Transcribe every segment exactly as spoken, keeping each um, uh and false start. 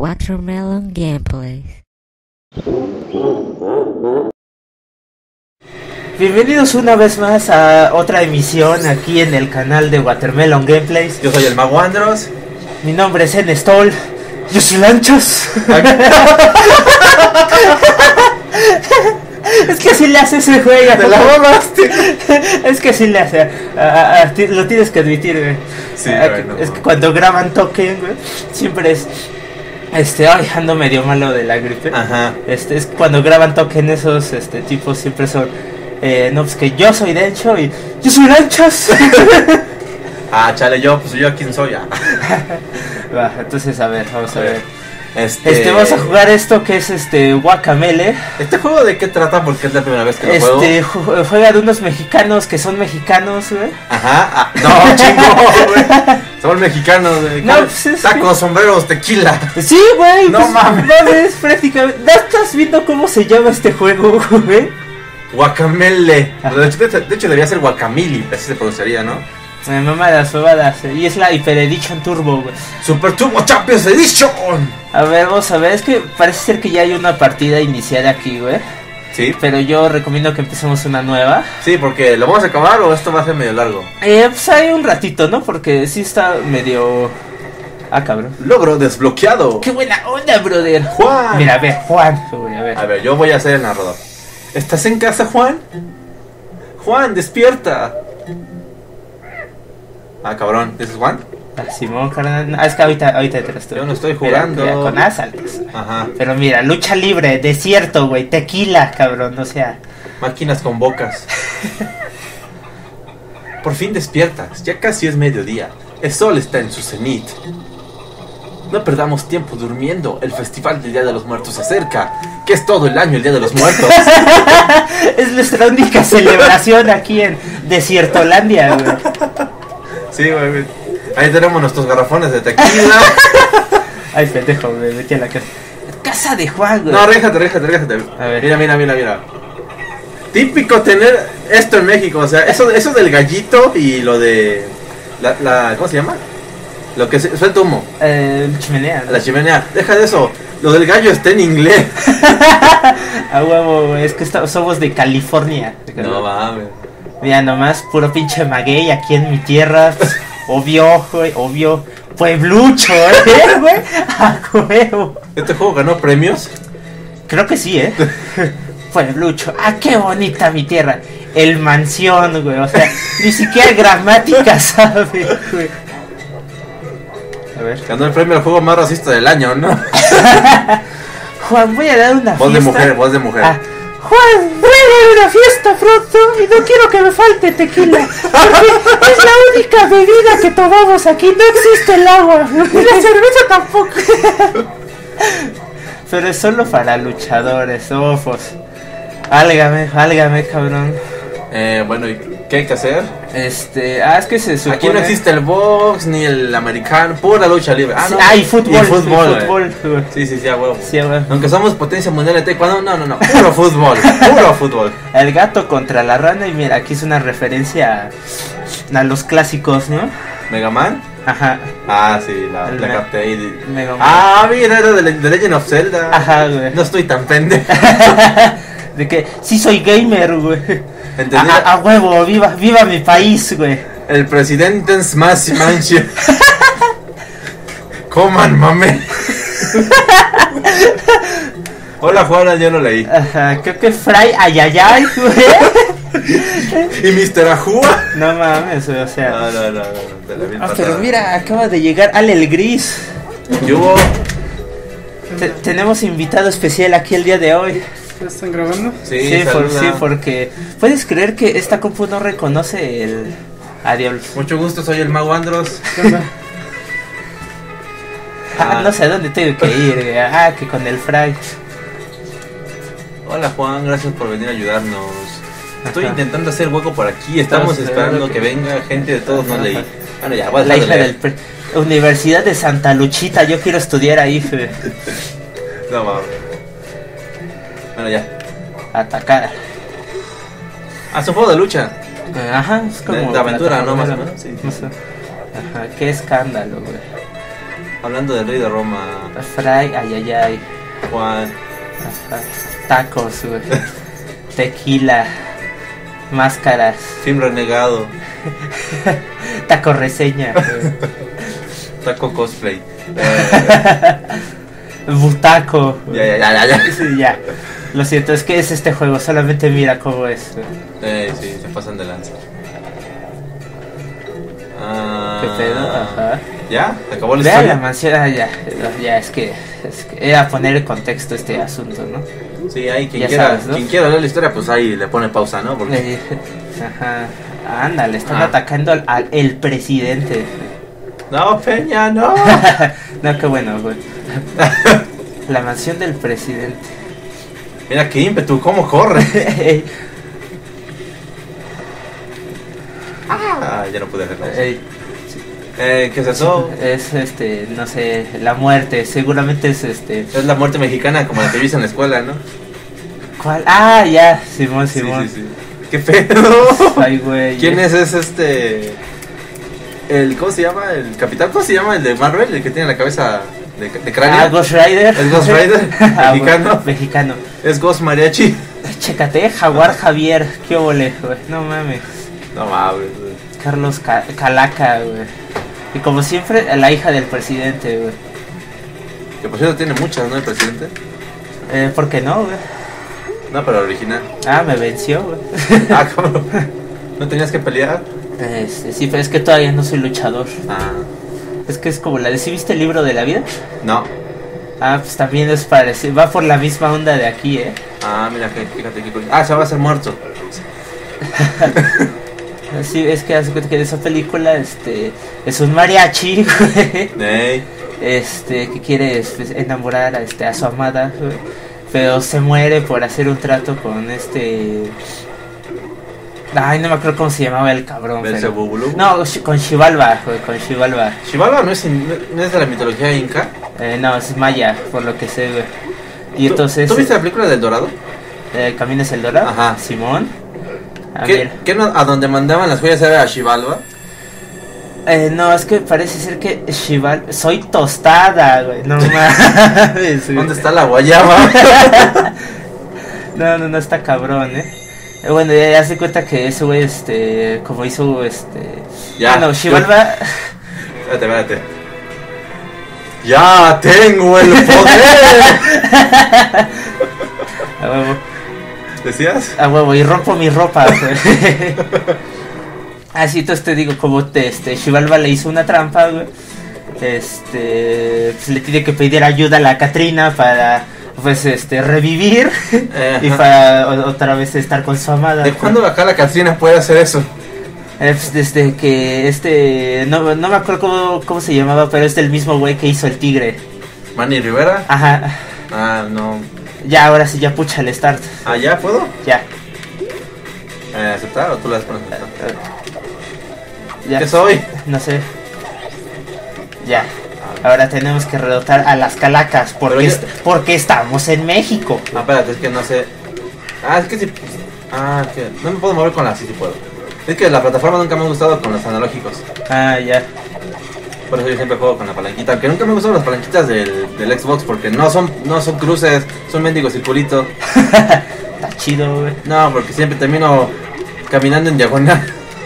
Watermelon Gameplays. Bienvenidos una vez más a otra emisión aquí en el canal de Watermelon Gameplays. Yo soy el Mago Andros. Mi nombre es Enestol. Yo soy Lanchas. Es que así le hace ese güey. Te la mamaste. Es que así le hace. A, a, a, lo tienes que admitir, güey. Sí, a, bueno. Es que cuando graban Token, güey, siempre es... Este, ay, ando medio malo de la gripe. Ajá. Este, es cuando graban Token esos este tipos siempre son... Eh, no, pues que yo soy Dencho y... ¡Yo soy Lanchas! Ah, chale, yo, pues yo quién soy. Ah. Va, entonces, a ver, vamos a ver. Este... Este, vamos a jugar esto que es este Guacamele. ¿Este juego de qué trata? Porque es la primera vez que lo Este, juego. ju- juega de unos mexicanos que son mexicanos, güey. Ajá. Ah, no, chingo, güey. Somos mexicanos, güey. No, pues es Tacos, que- sombreros, tequila. Sí, güey. No pues, mames. mames, prácticamente. ¿No estás viendo cómo se llama este juego, güey? Guacamele. De hecho, de, de hecho debería ser guacamili, así se pronunciaría, ¿no? Me mamadas, huevadas. Y es la Hyper Edition Turbo, güey. Super Turbo Champions Edition. A ver, vamos a ver. Es que parece ser que ya hay una partida iniciada aquí, güey. Sí. Pero yo recomiendo que empecemos una nueva. Sí, porque ¿lo vamos a acabar o esto va a ser medio largo? Eh, pues hay un ratito, ¿no? Porque sí está medio... Ah, cabrón. Logro desbloqueado. ¡Qué buena onda, brother! Juan. Mira, a ver, Juan. Güey, a ver. A ver, yo voy a ser el narrador. ¿Estás en casa, Juan? Juan, despierta. Ah, cabrón, ¿ese es Juan? Ah, Simón, carnal. Ah, es que ahorita, ahorita te lo estoy. Yo no estoy Mira, jugando. mira, con asaltos. Ajá. Pero mira, lucha libre, desierto, güey, tequila, cabrón, o sea. Máquinas con bocas. Por fin despiertas, ya casi es mediodía. El sol está en su cenit. No perdamos tiempo durmiendo. El festival del Día de los Muertos se acerca. Que es todo el año el Día de los Muertos. Es nuestra única celebración aquí en Desiertolandia, güey. Sí, güey. Ahí tenemos nuestros garrafones de tequila. Ay, pendejo, me metí a la casa. Casa de Juan, güey. No, réjate, réjate, réjate. A ver. Mira, mira, mira, mira. Típico tener esto en México. O sea, eso, eso del gallito y lo de... La, la, ¿cómo se llama? Lo que se, suelta humo. Eh, chimenea, ¿no? La chimenea. Deja de eso. Lo del gallo está en inglés. A huevo, güey, es que está- somos de California. No mames. Mira, nomás puro pinche maguey aquí en mi tierra. Pues, obvio, güey, obvio. Pueblucho, ¿eh, güey? A huevo. ¿Este juego ganó premios? Creo que sí, ¿eh? Pueblucho. Ah, qué bonita mi tierra. El mansión, güey. O sea, ni siquiera gramática sabe, güey. A ver. Ganó el premio al juego más racista del año, ¿no? Juan, voy a dar una Voz de fiesta. mujer, voz de mujer. Ah, Juan, voy a dar una fiesta pronto y no quiero que me falte tequila. Porque es la única bebida que tomamos aquí. No existe el agua. Y la cerveza tampoco. Pero es solo para luchadores, ojos. Álgame, álgame, cabrón. Eh, bueno, ¿y qué hay que hacer? Este, ah, es que se supone... Aquí no existe el box ni el americano, pura lucha libre. Ah, Sí, no. ah, y fútbol, Y fútbol, y güey. fútbol, güey. Sí, sí, sí, a huevo. Sí, güey. Aunque somos potencia mundial de taekwondo, no, no, no, puro fútbol, puro fútbol. El gato contra la rana y mira, aquí es una referencia a, a los clásicos, ¿no? ¿Mega Man? Ajá. Ah, sí, la, El la me- capté ahí. de- Mega Man. Ah, mira, era de, Le- de Legend of Zelda. Ajá, güey. No estoy tan pendejo. De que sí soy gamer, güey. ¿Entendí? A, a- a huevo, viva, viva mi país, güey. El presidente en Smash Mansion. Coman, mame. Hola, Juana, yo lo leí. Ajá, creo que Fry Ayayay, güey. ¿Y mister Ajua? No mames, güey, o sea. No, no, no, no, no, de la vil Ah, patada. pero mira, acaba de llegar Ale el Gris. ¿Qué hubo? Te- tenemos invitado especial aquí el día de hoy. ¿Ya están grabando? Sí, Sí, por- saluda. sí, porque puedes creer que esta compu no reconoce el adiós. Mucho gusto, soy el Mago Andros. ¿Qué onda? Ah, Ah. no sé a dónde tengo que ir, güey. Ah, que con el Fry. Hola, Juan, gracias por venir a ayudarnos. Estoy Ajá. intentando hacer hueco por aquí. Estamos Estamos esperando esperando que que- venga gente de todos, no Ajá. leí. Bueno, ya, voy a La dejar de hija leer. del pre- Universidad de Santa Luchita, yo quiero estudiar ahí, güey. No, mames. Bueno, ya. Atacar. Ah, es un juego de lucha. Ajá, es como De- de aventura, ¿no? Más o plataforma, menos, sí. no sé. Ajá, qué escándalo, güey. Hablando del rey de Roma, Fry, ay, ay, ay. Juan. Ajá. Tacos, güey. Tequila. Máscaras. Film renegado. Taco reseña, güey. Taco cosplay. Eh, Butaco. ya, ya, ya, ya, ya. Sí, ya. Lo siento, es que es este juego, solamente mira cómo es. güey. Eh, sí, se pasan de lanza. Ah, ¿Qué pedo? Ajá. ¿Ya? ¿Se acabó la Vea historia? la mansión, ah, ya, ya, es que, es que era poner en contexto este asunto, ¿no? Sí, ahí quien Ya quiera, sabes, ¿no? quien quiera leer la historia, pues ahí le pone pausa, ¿no? Porque Eh, ajá, ándale, están Ah. atacando al, al el presidente. no, Peña, no. No, qué bueno, güey. La mansión del presidente. Mira qué ímpetu, cómo corre. Ah, ya no pude hacer pausa. Ey, Eh, ¿qué es eso? es este, no sé, la muerte, seguramente es este. Es la muerte mexicana como la que viste en la escuela, ¿no? ¿Cuál? Ah, ya, Simón, Sí, Simón. sí, sí. ¿Qué pedo? Ay, güey. ¿Quién es? Es este... El, ¿cómo se llama? El capitán, ¿cómo se llama? El de Marvel, el que tiene la cabeza de, de cráneo. Ah, Ghost Rider. ¿Es Ghost Rider? Ah, ¿Mexicano? güey, mexicano. Es Ghost Mariachi. Chécate, Jaguar Javier, qué ole, güey. No mames. No mames, güey. Carlos Ca- Calaca, güey. Y como siempre, la hija del presidente, güey. Que por cierto tiene muchas, ¿no? El presidente. Eh, ¿por qué no, güey? No, pero original. Ah, me venció, güey. Ah, ¿cómo? ¿No tenías que pelear? Este, sí, pero es que todavía no soy luchador. Ah, Es que es como la de, ¿sí viste el libro de la vida? no. Ah, pues también es parecido. Va por la misma onda de aquí, ¿eh? Ah, mira, que- fíjate qué cosa. Ah, se va a ser muerto. Sí, es que hace cuenta que de esa película, este, es un mariachi, güey. Ey. Este, que quiere pues, enamorar a, este, a su amada, güey, pero se muere por hacer un trato con este. Ay, no me acuerdo cómo se llamaba el cabrón. pero- Belzebubulu. No, Sh- con Xibalba, güey, con Xibalba. Xibalba no es, in- no es de la mitología inca. Eh, no, es maya, por lo que sé, güey. Y ¿Tú- entonces. ¿Tú viste la película del Dorado? El camino es el dorado. Ajá. Simón. A ¿Qué, ver. qué no- a donde mandaban las joyas era a Xibalba? Eh, no, es que parece ser que Xibalba. Soy tostada, güey. No mames. güey. ¿Dónde está la guayaba? No, no, no está cabrón, eh. Eh, Bueno, ya, ya se cuenta que ese güey, este, como hizo, este... Ya. Bueno, Xibalba... Espérate, espérate. ¡Ya tengo el poder! A huevo, ¿Decías? a huevo, y rompo mi ropa, güey. Así, entonces te digo, como te, este, Xibalba le hizo una trampa, güey. Este, pues le tiene que pedir ayuda a la Catrina para, pues, este, revivir. Y Ajá. para o- otra vez estar con su amada. ¿De cuándo acá la Catrina puede hacer eso? Eh, pues desde que este, no, no me acuerdo cómo, cómo se llamaba, pero es del mismo güey que hizo el tigre. ¿Manny Rivera? Ajá, Ah, no. ya, ahora sí, ya pucha el start, ¿Ah, ya puedo? ya. Eh, ¿Aceptar o tú las pones a aceptar? ya. ¿Qué soy? No sé. Ya. Ahora tenemos que derrotar a las calacas porque, Pero est- porque estamos en México. Ah, espérate, es que no sé. Ah, es que sí. Ah, que no me puedo mover con la sí, sí puedo. Es que la plataforma nunca me ha gustado con los analógicos. Ah, ya. Por eso yo siempre juego con la palanquita. Aunque nunca me gustan las palanquitas del, del Xbox porque no son, no son cruces, son mendigos circulitos. Está chido, güey. No, porque siempre termino caminando en diagonal.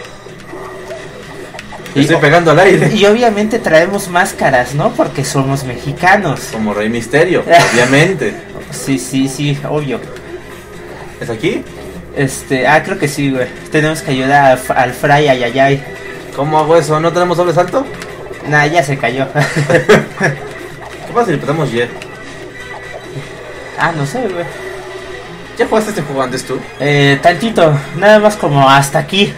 Y- Estoy pegando al aire. Y obviamente traemos máscaras, ¿no? Porque somos mexicanos. Como Rey Misterio, obviamente. Sí, sí, sí, obvio. ¿Es aquí? Este, ah, creo que sí, güey. Tenemos que ayudar a F- al Fray Ayayay. ¿Cómo hago eso? ¿No tenemos doble salto? Nah, ya se cayó. ¿Qué pasa si le petamos Y? Ah, no sé, güey. ¿Ya jugaste este juego antes tú? Eh, tantito, nada más como hasta aquí.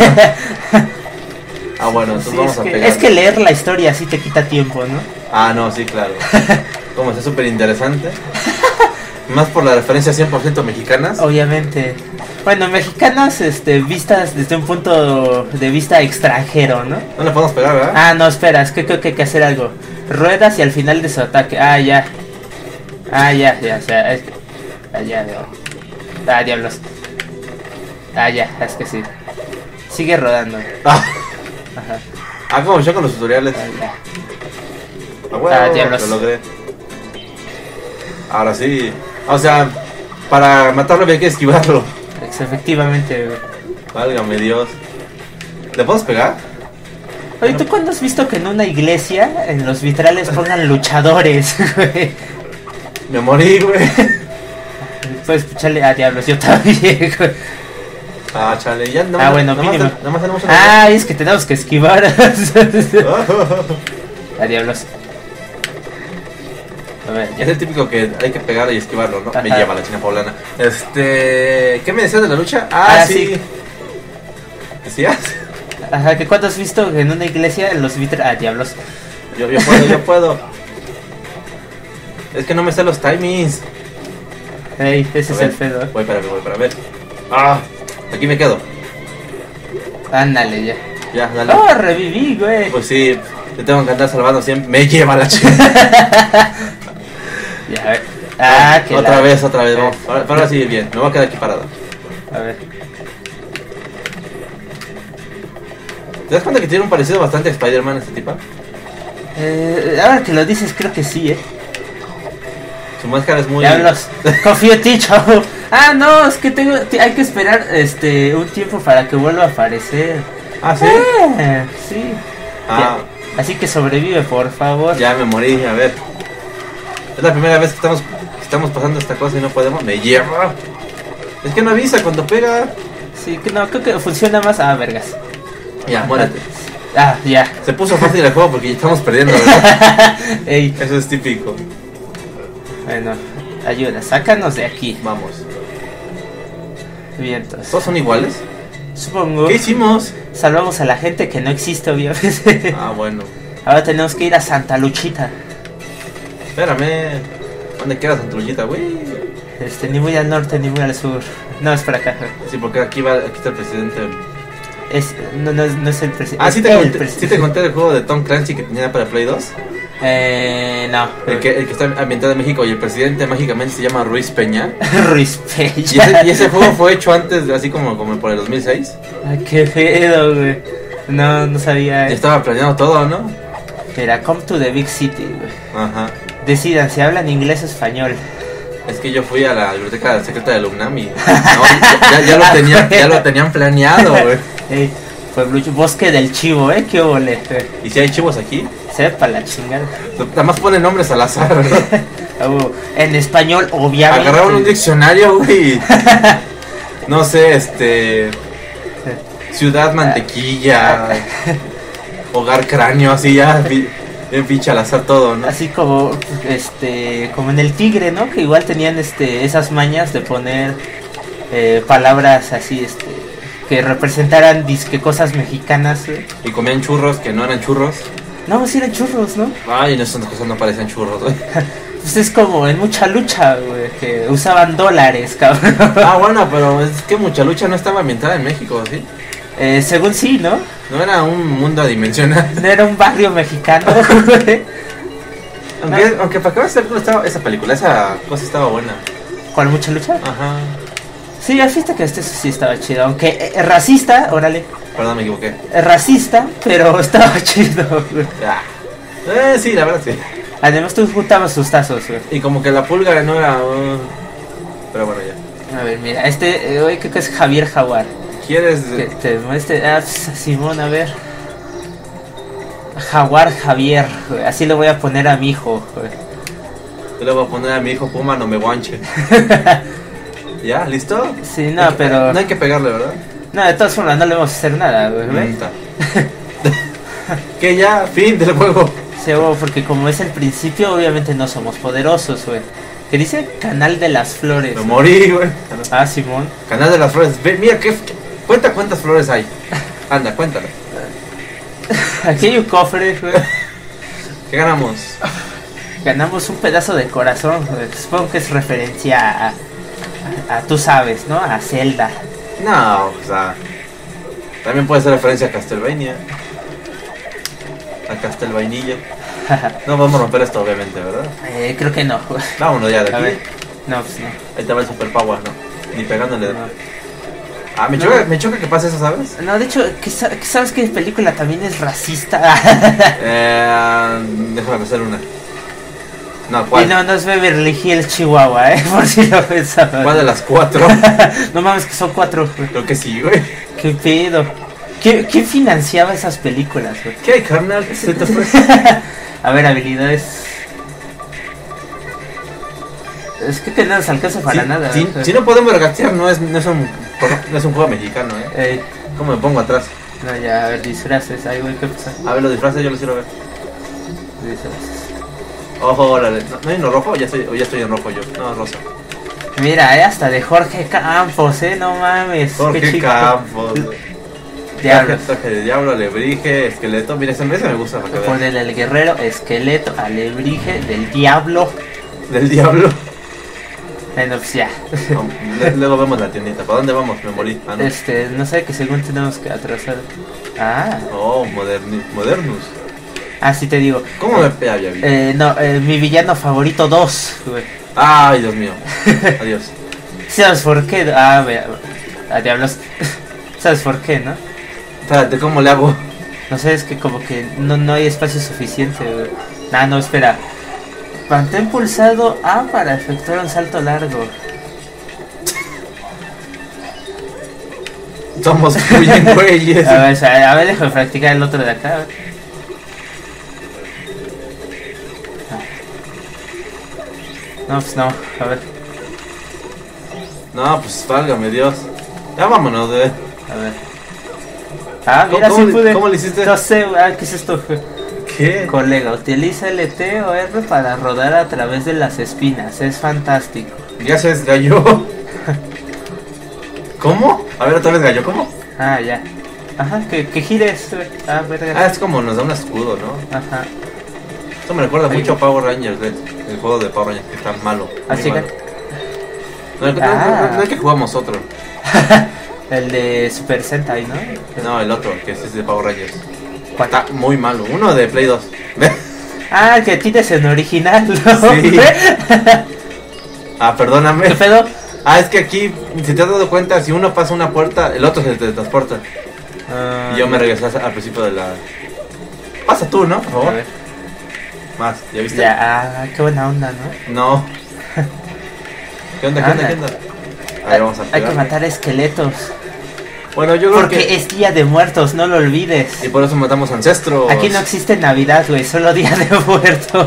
Ah, bueno, entonces Sí, vamos es, a que, pegar. es que leer la historia sí te quita tiempo, ¿no? Ah, no, sí, claro. Como está súper interesante. Más por las referencias cien por ciento mexicanas. Obviamente. Bueno, mexicanas, este, vistas desde un punto de vista extranjero, ¿no? No le podemos pegar, ¿verdad? Ah, no, espera, es que creo que hay que hacer algo. Ruedas y al final de su ataque. Ah, ya. Ah, ya, ya, o sea, es que... Ah, ya, veo. Ah, diablos. Ah, ya, es que sí. Sigue rodando. Ah, Ajá. ah, como yo con los tutoriales. Ah, ya. A huevo, Ah, diablos. lo logré. Ahora sí. O sea, para matarlo había que esquivarlo. Ex- Efectivamente, güey. Válgame Dios. ¿Le podemos pegar? Oye, ¿tú cuándo has visto que en una iglesia, en los vitrales, pongan luchadores, güey? Me morí, güey. Puedes escucharle a diablos, yo también, güey. Ah, chale, ya no. Ah, bueno, nada mínimo. Más, nada más tenemos una. Ah, es que tenemos que esquivar. A diablos. A ver, Es ya. el típico que hay que pegarlo y esquivarlo, ¿no? Me Ajá. lleva la china poblana. Este. ¿Qué me decías de la lucha? Ah, Ah, sí. sí. ¿Decías? Ajá, que cuándo has visto que en una iglesia, en los vitrales. Ah, diablos. Yo, yo puedo, yo puedo. Es que no me sé los timings. Ey, ese A es ver, el pedo. Voy para ver, voy para ver. Ah, aquí me quedo. Ándale, ya. Ya, dale. Oh, reviví, güey. Pues sí, te tengo que andar salvando siempre. Me lleva la chica. Ya, a ver. Ah, que Otra la- vez, otra vez. Vamos. Ahora, ahora sí, bien. Me voy a quedar aquí parado. A ver. ¿Te das cuenta que tiene un parecido bastante a Spider-Man este tipo? Eh, ahora que lo dices, creo que sí, eh. Su máscara es muy... Diablos. Confío en ti, chavo. Ah, no, es que tengo, t- hay que esperar este un tiempo para que vuelva a aparecer. Ah, ¿sí? Eh, sí. Ah, Ya. Así que sobrevive, por favor. ya me morí. A ver. Es la primera vez que estamos, que estamos pasando esta cosa y no podemos. Me lleva. Es que no avisa cuando pega. Sí, que no, creo que funciona más. Ah, vergas. Ya, muérete. Ah, ya. Se puso fácil el juego porque ya estamos perdiendo, ¿verdad? Ey, Eso es típico. bueno, ayuda, sácanos de aquí. Vamos. Vientos. ¿Todos son iguales? Supongo. ¿Qué hicimos? Salvamos a la gente que no existe, obviamente. Ah, bueno. Ahora tenemos que ir a Santa Luchita. Espérame. ¿Dónde queda Santrullita, güey? Este, ni muy al norte ni muy al sur. No, es para acá. Sí, porque aquí va, aquí está el presidente. Es, no, no, es- no es el presidente. Ah, sí te, conté, sí te conté el juego de Tom Clancy que tenía para Play dos. Eh, no. El que, el que está ambientado en México y el presidente mágicamente se llama Ruiz Peña. Ruiz Peña. Y ese, y ese juego fue hecho antes, de- así como, como por el dos mil seis. Ah, qué pedo, güey. No, no sabía. Y estaba planeado todo, ¿no? Era Come to the Big City, güey. Ajá. Decidan si hablan inglés o español. Es que yo fui a la biblioteca secreta del UNAM y no, ya, ya lo tenían, ya lo tenían planeado, güey. Ey, Pueblo, Bosque del Chivo, eh, qué ole. ¿Y si hay chivos aquí? Sepa la chingada. Nada más ponen nombres al azar, ¿verdad? Oh, en español, obviamente. Agarraron un diccionario, güey. No sé, este. Ciudad Mantequilla. Hogar Cráneo, así ya. pi- Bien pinche al azar todo, ¿no? Así como, este, como en el Tigre, ¿no? Que igual tenían, este, esas mañas de poner eh, palabras así, este, que representaran disque cosas mexicanas. ¿Eh? Y comían churros que no eran churros. No, sí eran churros, ¿no? Ay, no, esas cosas no parecen churros, güey. Pues es como en Mucha Lucha, güey, que usaban dólares, cabrón. Ah, bueno, pero es que Mucha Lucha no estaba ambientada en México, ¿sí? Eh, según sí, ¿no? No era un mundo adimensional. No era un barrio mexicano, güey. Aunque, aunque para que veas, esa película estaba- esa película, esa cosa estaba buena. ¿Cuál Mucha Lucha? Ajá. Sí, ya viste que este sí estaba chido. Aunque es racista, órale. Perdón, me equivoqué. Es racista, pero estaba chido, güey. Ah. Eh, sí, la verdad sí. Además tú juntabas sus tazos, güey. Y como que la pulga no era... uh, pero bueno, ya. A ver, mira, este, eh, hoy creo que es Javier Jaguar. ¿Quieres...? Que te muestre, ah, pues, Simón, a ver. Jaguar Javier, güey. Así le voy a poner a mi hijo, güey. Yo le voy a poner a mi hijo Puma, no me guanche. ¿Ya? ¿Listo? Sí, no, pero... No hay que pegarle, ¿verdad? No, de todas formas no le vamos a hacer nada, güey. ¿ves? Mm, está. Que ya, fin del juego. Sí, güey, porque como es el principio, obviamente no somos poderosos, güey. ¿Qué dice? Canal de las Flores. Me morí, güey. Ah, Simón. Canal de las Flores. Ve, mira, qué, qué- cuenta cuántas flores hay. Anda, cuéntalo. Aquí hay un cofre, güey. ¿Qué ganamos? Ganamos un pedazo de corazón, güey. Supongo que es referencia a, a, a tú sabes, ¿no? A Zelda. No, o sea... También puede ser referencia a Castlevania. A Castlvainilla. No vamos a romper esto, obviamente, ¿verdad? eh, creo que no, güey. Vámonos ya de A aquí. ver. No, pues no. Ahí te va el super power, ¿no? Ni pegándole. No. Ah, me No. choca, me choca que pase eso, ¿sabes? No, de hecho, ¿qué sa- qué ¿sabes qué película también es racista? Eh, déjame pensar una. No, Y ¿cuál? no, no es Beverly Hills, Chihuahua, eh, por si lo pensaba. ¿Cuál de las cuatro? No mames, que son cuatro, güey. Creo que sí, güey. ¿Qué pedo? ¿Quién, quién financiaba esas películas, güey? ¿Qué hay, carnal? ¿Se te fue? A ver, habilidades. Es que, que no nos alcanza para Si, nada. si, o sea. si no podemos regatear, no es, no, es un, no es un juego mexicano, ¿eh? Ey, ¿Cómo me pongo atrás? no, ya, a ver, disfraces. Ay, güey, ¿qué pasa? A ver, los disfraces yo los quiero ver. Disfraces. Ojo, órale. ¿No, ¿no hay uno rojo? Ya estoy, o ya estoy en rojo yo. No, rosa. Mira, eh, hasta de Jorge Campos, eh, no mames. qué Jorge chico. Campos. Diablos. Traje, traje de diablo, alebrije, esqueleto. Mira, ese ese me gusta para que vean. Ponele el guerrero, esqueleto, alebrije, del diablo. Del diablo. Bueno, pues ya. No, le- luego vemos la tiendita. ¿Para dónde vamos? Me morí. Ah, no. Este, no sé, que según tenemos que atrasar. Ah, Oh, moderni, modernus. ah, sí te digo. ¿Cómo me pega ya vi? Eh, no, eh, mi villano favorito dos, güey. Ay, Dios mío. Adiós. ¿Sabes por qué? Ah, vea, a diablos. ¿Sabes por qué, no? Espérate, ¿cómo le hago? No sé, es que como que no, no hay espacio suficiente, güey. Ah, no, espera. Mantén pulsado A para efectuar un salto largo. Somos muy bien güeyes. A ver, o sea, a ver, déjame practicar el otro de acá. A ver. No, pues no, a ver, No, pues válgame Dios. Ya vámonos, güey. a ver. Ah, mira, ¿Cómo, sí le- pude. ¿Cómo le hiciste? No sé, ah, ¿qué es esto? ¿Qué? Colega, utiliza L T o R para rodar a través de las espinas. Es fantástico. Ya se desgalló. ¿Cómo? A ver, otra vez gallo, ¿cómo? Ah, ya. Ajá, que, que gires. güey. Ah, verga. Ah, es como nos da un escudo, ¿no? Ajá. Esto me recuerda Ahí. mucho a Power Rangers, güey. El juego de Power Rangers, que está malo. Ah, muy chica. malo. No, el, no, Ah. no, no el que jugamos otro. El de Super Sentai, ¿no? No, el otro, que es de Power Rangers. ¿Cuál? Está muy malo. Uno de Play dos. ¿Ve? Ah, el que tienes en original, ¿no? Sí. Ah, perdóname. ¿Qué pedo? Ah, es que aquí, si te has dado cuenta, si uno pasa una puerta, el otro se teletransporta. Ah, Y yo me regresé al principio de la... Pasa tú, ¿no? Por A favor. ver. Más, ¿ya viste? Ya, ah, qué buena onda, ¿no? No. ¿Qué onda, qué onda, Anda. qué onda? A ver, vamos a Hay que pegar. matar esqueletos. Bueno, yo creo Porque que... es día de muertos, no lo olvides. Y por eso matamos ancestros. Aquí no existe Navidad, güey, solo día de muertos.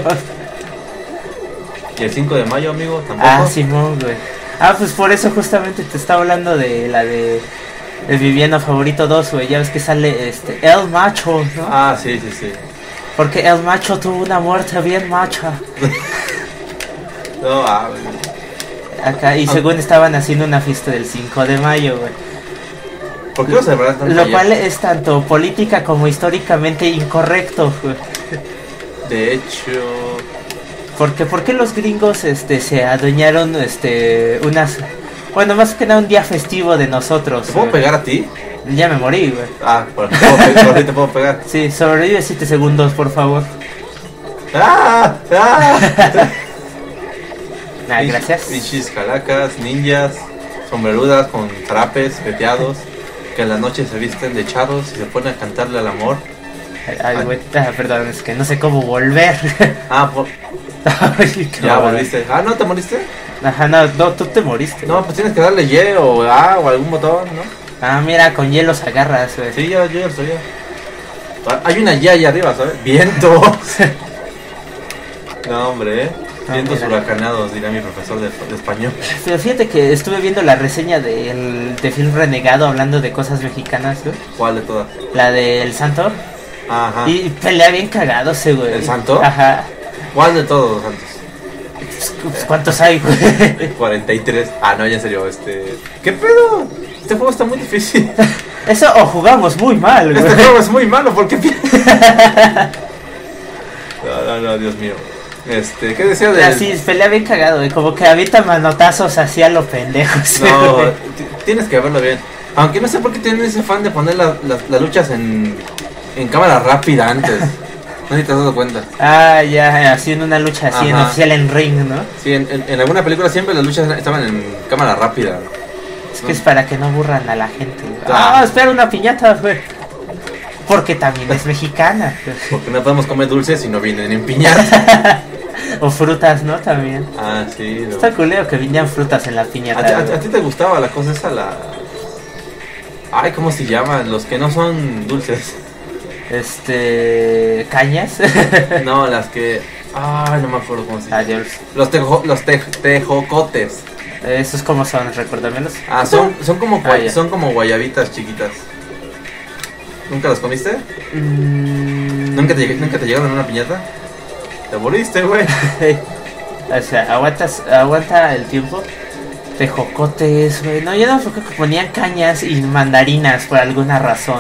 ¿Y el cinco de mayo, amigo? ¿Tampoco? Ah, Simón, güey. Ah, pues por eso justamente te estaba hablando de la de... El Viviano Favorito dos, güey. Ya ves que sale este... El Macho, ¿no? Ah, sí, sí, sí. Porque el macho tuvo una muerte bien macha. No, ah, güey. Acá, y Ah. según estaban haciendo una fiesta del cinco de mayo, güey. ¿Por qué no celebran tanto Lo ayer? cual es tanto política como históricamente incorrecto, güey. De hecho... Porque, ¿por qué los gringos este, se adueñaron este, unas... Bueno, más que nada un día festivo de nosotros. ¿Te puedo güey? pegar a ti? Ya me morí, güey. Ah, por aquí te puedo pegar, por aquí te puedo pegar. Sí, sobrevive siete segundos, por favor. ¡Ah! ¡Ah! Ah, gracias. Pinches calacas, ninjas, sombrerudas con trapes, veteados, que en la noche se visten de charros y se ponen a cantarle al amor. Ay, güey, ah, perdón, es que no sé cómo volver. Ah, por... Ay, qué ya mamada. volviste. Ah, ¿no te moriste? Ajá, no, no, tú te moriste. No, pues tienes que darle Y o A o algún botón, ¿no? Ah, mira, con hielo se agarras, güey. Sí, yo, yo ya lo sabía. Ah, hay una Y ahí arriba, ¿sabes? ¡Viento! No, hombre, ¿eh? Vientos Ah, mira. huracanados, dirá mi profesor de, de español. Pero fíjate que estuve viendo la reseña del de film Renegado hablando de cosas mexicanas, güey. ¿Cuál de todas? La del Santo. Ajá. Y pelea bien cagado ese, güey. ¿El Santo? Ajá. ¿Cuál de todos, Santos? Pues, ¿cuántos hay, güey? cuarenta y tres. Ah, no, ya en serio, este... ¿Qué pedo? Este juego está muy difícil. Eso o jugamos muy mal, güey. Este juego es muy malo, ¿por qué pi- No, no, no, Dios mío. Este, ¿qué decía de...? Así, pelea bien cagado, güey. Como que avienta manotazos así a lo pendejos. No, güey. t- tienes que verlo bien. Aunque no sé por qué tienen ese fan de poner la- las- las luchas en, en cámara rápida antes. No sé si te has dado cuenta. Ah, ya, haciendo una lucha así en Ajá. oficial en ring, ¿no? Sí, en, en- en alguna película siempre las luchas estaban en cámara rápida. Es que es para que no aburran a la gente. güey. Ah. Ah, espera, una piñata, güey. Porque también es mexicana. Porque no podemos comer dulces si no vienen en piñata. O frutas, ¿no? También. Ah, sí. No. Está culero que vinieran frutas en la ¿A, piñata. ti- a, ti- a ti te gustaba la cosa esa, la... Ay, ¿cómo se llaman? Los que no son dulces. Este... ¿Cañas? No, las que... Ay, no me acuerdo cómo se llaman. Adiós. Los, tejo, los tej, tejocotes. ¿Esos cómo son? Recuérdamelos. Ah, son, son, como, Ah, guay- ya. son como guayabitas chiquitas. ¿Nunca los comiste? Mm, ¿Nunca te, ¿Nunca te llegaron a una piñata? Te moriste, güey. O sea, aguantas, aguanta el tiempo. Tejocotes, güey. No, yo no creo que ponían cañas y mandarinas por alguna razón.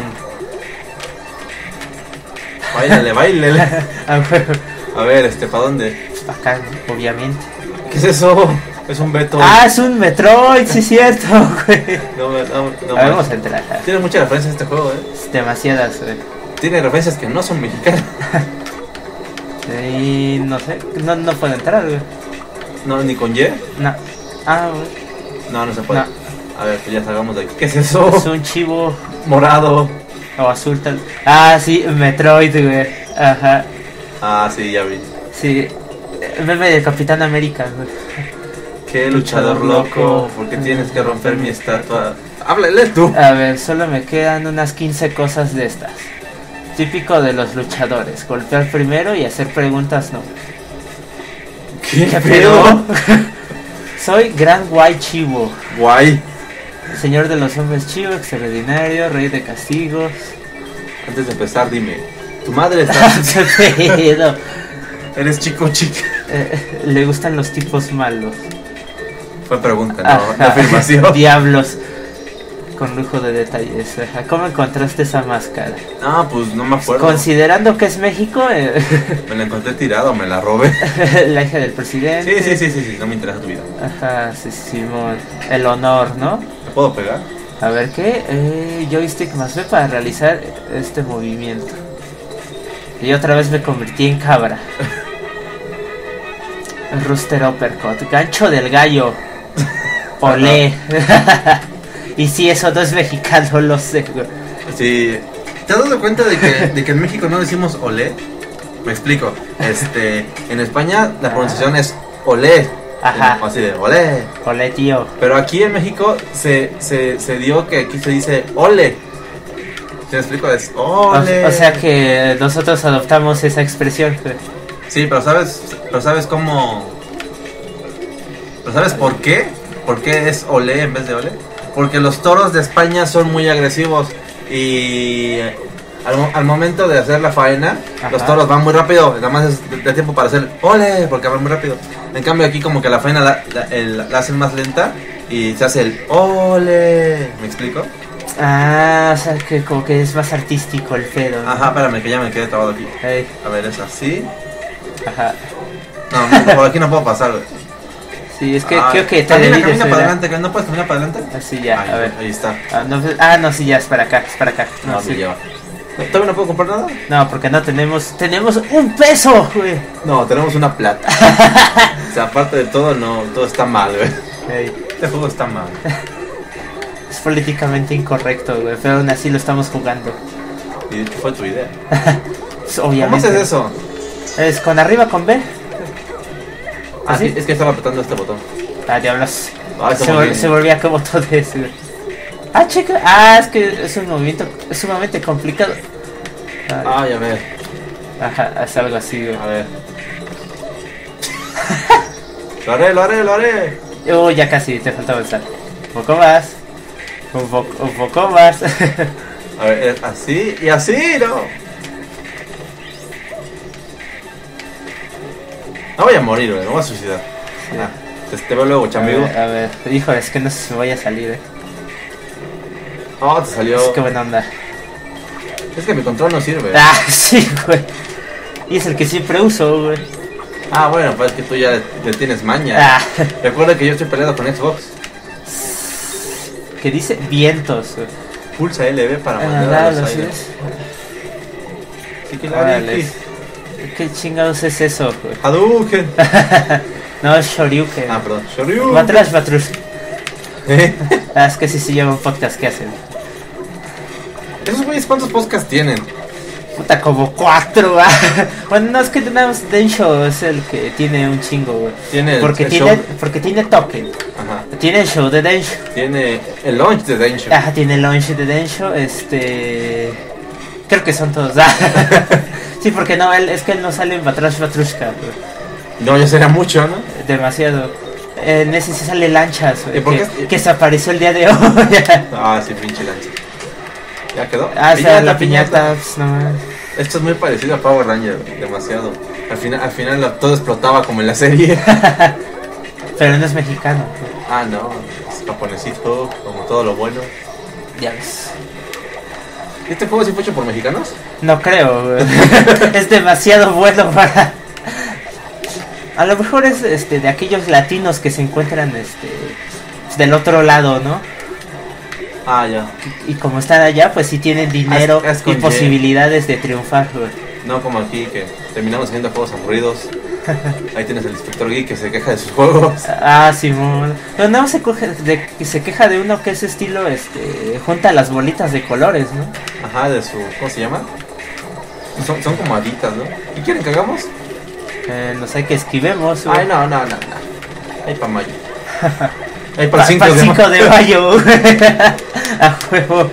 Báilale, báilale. A ver, A ver, este, ¿para dónde? pues, acá, obviamente. ¿Qué es eso? Es un Beto. Ah, es un Metroid, sí es cierto, güey. No, me- no, no, A ver, me- vamos a entrar. Tiene muchas referencias este juego, eh. Demasiadas, güey. Tiene referencias que no son mexicanas. Y no sé, no, no puedo entrar, güey. No, ni con Y. No. Ah, güey. No, no se puede. No. A ver, pues ya salgamos de aquí. ¿Qué es eso? Es un chivo Morado. o azul tal. Ah, sí, Metroid, güey. Ajá. Ah, sí, ya vi. Sí. El meme del Capitán América, güey. Qué luchador Luchador loco. loco. ¿Por qué tienes que romper mi estatua? Háblale tú. A ver, solo me quedan unas quince cosas de estas. Típico de los luchadores, golpear primero y hacer preguntas no. ¿Qué, ¿Qué pedo? pedo? Soy Gran Guay Chivo, Guay. señor de los hombres chivo, extraordinario, rey de castigos. Antes de empezar, dime. ¿Tu madre está... ¿Qué pedo? ¿Eres chico o chica? Eh, le gustan los tipos malos. Fue pregunta, no, Ajá. no afirmación. Diablos. Con lujo de detalles. Ajá. ¿Cómo encontraste esa máscara? Ah, pues no me acuerdo. Considerando que es México, eh, Me la encontré tirada o me la robé. la hija del presidente. Sí, sí, sí, sí, sí, no me interesa tu vida. Ajá, sí, Simón. El honor, ¿no? ¿Te puedo pegar? A ver qué. Eh, joystick más B para realizar este movimiento. Y otra vez me convertí en cabra. Rooster Uppercut. Gancho del gallo. Olé. Y si eso no es mexicano, lo sé, güey. Sí. ¿Te has dado cuenta de que, de que en México no decimos olé? Me explico. Este, en España la pronunciación es olé. Ajá. Así de olé. Olé, tío. Pero aquí en México se, se, se dio que aquí se dice ole. ¿Te explico? Es O, ole. o sea que nosotros adoptamos esa expresión, güey. Sí, pero ¿sabes, pero ¿sabes cómo? ¿Pero sabes por qué? ¿Por qué es olé en vez de ole? Porque los toros de España son muy agresivos y al, mo- al momento de hacer la faena, Ajá. los toros van muy rápido, nada más es de, de tiempo para hacer ole, porque van muy rápido. En cambio aquí como que la faena la, la, el- la hacen más lenta y se hace el ole, ¿me explico? Ah, o sea que como que es más artístico el pedo, ¿no? Ajá, espérame que ya me quedé trabado aquí. Ey, A ver, es así. ajá. No, no, por aquí no puedo pasar, güey. Sí, es que Ah, creo que te camina, debí de camina para esperar. adelante, que no puedes caminar para adelante. Así ya, Ahí, a ver. ahí está. Ah no, pues- ah, no, sí, ya, es para acá, es para acá. No, No, sí sí. lleva. ¿No- ¿Todavía no puedo comprar nada? No, porque no tenemos, tenemos un peso, güey. No, tenemos una plata. O sea, aparte de todo, no, todo está mal, güey. Ey, Este juego está mal. es políticamente incorrecto, güey, pero aún así lo estamos jugando. ¿Y qué fue tu idea? Pues, ¿Cómo obviamente. haces eso? Es con arriba con B. Ah, sí, ¿Así? es que estaba apretando este botón. Ah, diablos. Ay, Se, estamos vol- bien. se volvía como todo eso, güey. Ah, chica. Ah, es que es un movimiento es sumamente complicado. Ah, Ay, a ver, ajá, es algo así, güey. a ver. Lo haré, lo haré, lo haré. Oh, ya casi, te falta avanzar. Un poco más. Un poco, un poco más. A ver, es así y así, ¿no? No voy a morir, güey, me voy a suicidar. Sí. Ah, te, te veo luego, A chamigo. ver, a ver. Híjole, es que no sé si me vaya a salir, eh. Oh, te salió. Es que buena onda. Es que mi control no sirve. Ah, sí, güey. Y es el que siempre uso, güey. Ah, bueno, pues es que tú ya le, le tienes maña. Ah, Recuerda que yo estoy peleado con Xbox. que dice vientos, güey. Pulsa L B para Ah, mandar a los dale, ¿sí aires. ves? Sí que la Órale. X. ¿Qué chingados es eso, güey? Hadouken. No, es Shoryuken. Ah, perdón. Shoryuken. Batrash, Batrash. ¿Eh? Ah, es que sí se llama un podcast que hacen. ¿Esos güeyes cuántos podcasts tienen? Puta, como cuatro, ah. Bueno, no, es que tenemos Densho es el que tiene un chingo, güey. Tiene el, Porque el tiene, show. porque tiene token. Ajá. Tiene el show de Densho. Tiene el launch de Densho. Ajá, tiene el launch de Densho, este... Creo que son todos, ah. Sí, porque no, él, es que él no sale en Batrash Batrushka, güey. No, ya sería mucho, ¿no? Demasiado. En ese sí sale Lanchas, güey, ¿Y por que, qué? que se apareció el día de hoy. Ah, sí, pinche lancha. ¿Ya quedó? Ah, o sea, la piñata. piñata, pues no mames. Esto es muy parecido a Power Ranger, demasiado. Al final, al final lo- todo explotaba como en la serie. Pero no es mexicano, güey. Ah, no, es japonesito, como todo lo bueno. Ya ves. ¿Este juego sí fue hecho por mexicanos? No creo, güey. Es demasiado bueno para... A lo mejor es este de aquellos latinos que se encuentran este del otro lado, ¿no? Ah, ya. Y, y como están allá, pues sí tienen dinero Haz- haz y con posibilidades de triunfar, güey. No como aquí, que terminamos haciendo juegos aburridos. Ahí tienes al inspector Geek que se queja de sus juegos. Ah, Simón. Pero no se coge de que se queja de uno que es estilo este junta las bolitas de colores, ¿no? Ajá, de su... ¿Cómo se llama? Son, son como haditas, ¿no? ¿Y quieren que hagamos? Eh, no sé que esquivemos, güey. Ay, no, no, no, no. Ahí para mayo. Ahí para Pa- el pa' el cinco de cinco mayo. de mayo. A juego.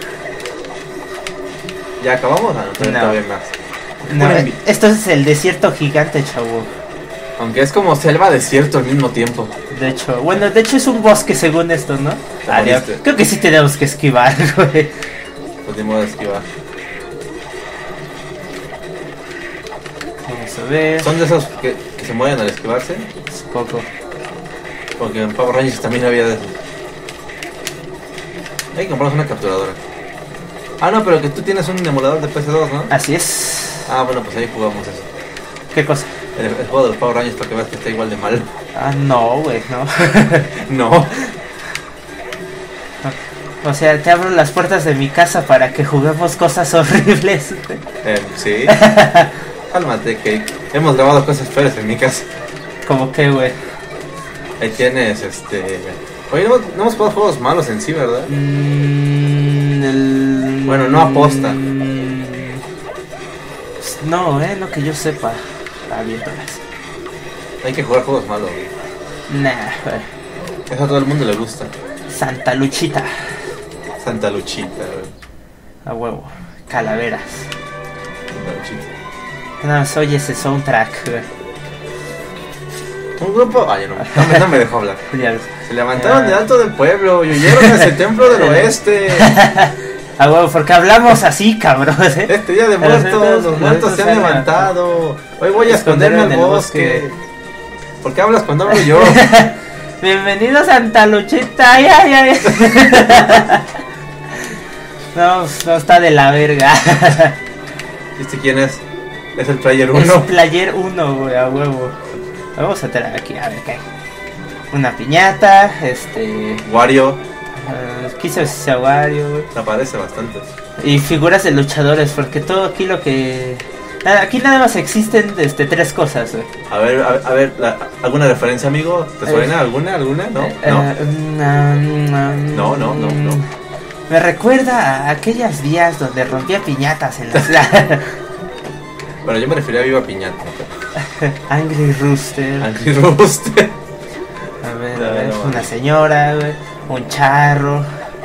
¿Ya acabamos? Ah, no, todavía, No. todavía más. No, Una eh, invi- esto es el desierto gigante, chavo. Aunque es como selva desierto al mismo tiempo. De hecho, bueno, de hecho es un bosque según esto, ¿no? Te Ah, ya- moriste. creo que sí tenemos que esquivar, güey. Pues ni modo de esquivar. Vamos a ver. Son de esos que, que se mueven al esquivarse. Es poco. Porque en Power Rangers también había de eso. Hay que comprarnos una capturadora. Ah, no, pero que tú tienes un emulador de P C dos, ¿no? Así es. Ah, bueno, pues ahí jugamos eso. ¿Qué cosa? El, el juego de los Power Rangers para que veas que está igual de mal. Ah, no, güey, no. No. O sea, te abro las puertas de mi casa para que juguemos cosas horribles, güey. Eh, sí. Cálmate, que hemos grabado cosas feas en mi casa. Como que, güey. Ahí tienes, este... Oye, no, no hemos jugado juegos malos en sí, ¿verdad? Mm, el... Bueno, no aposta. Mm, No, eh, no que yo sepa. Ah, bien, todas. Hay que jugar juegos malos, güey. Nah, güey. Eso a todo el mundo le gusta. Santa Luchita. Santa Luchita, güey. A huevo. Calaveras. Santa Luchita. Nada más oye ese soundtrack, güey. Un grupo... Ay, no, no, me, no me dejó hablar. Ya ves. Se levantaron Ah. de alto del pueblo y huyeron hacia el templo del oeste. A huevo, porque hablamos así, cabrón, eh. Este día de muertos, los muertos se han levantado. Hoy voy a esconderme al bosque. ¿Por qué hablas cuando hablo yo? Bienvenido a Santa Luchita. Ay, ay, ay. No, no está de la verga. ¿Este quién es? Es el player Es uno. Player uno, güey, a huevo. Vamos a traer aquí, a ver qué hay. Una piñata, este. Wario. Uh, quise ese Wario, güey. Me aparece bastante. Y figuras de luchadores, porque todo aquí lo que. Nada, aquí nada más existen este, tres cosas, güey. A ver, a ver, a ver la- ¿alguna referencia, amigo? ¿Te suena Eh, alguna? ¿Alguna? No, Eh, no. eh, mm, mm, No, no, no, no. Me recuerda a aquellos días donde rompía piñatas en la ciudad. Pero yo me refería a Viva Piñata. Angry Rooster. Angry Rooster. A ver, No, a ver, no, una no. señora, güey, un charro.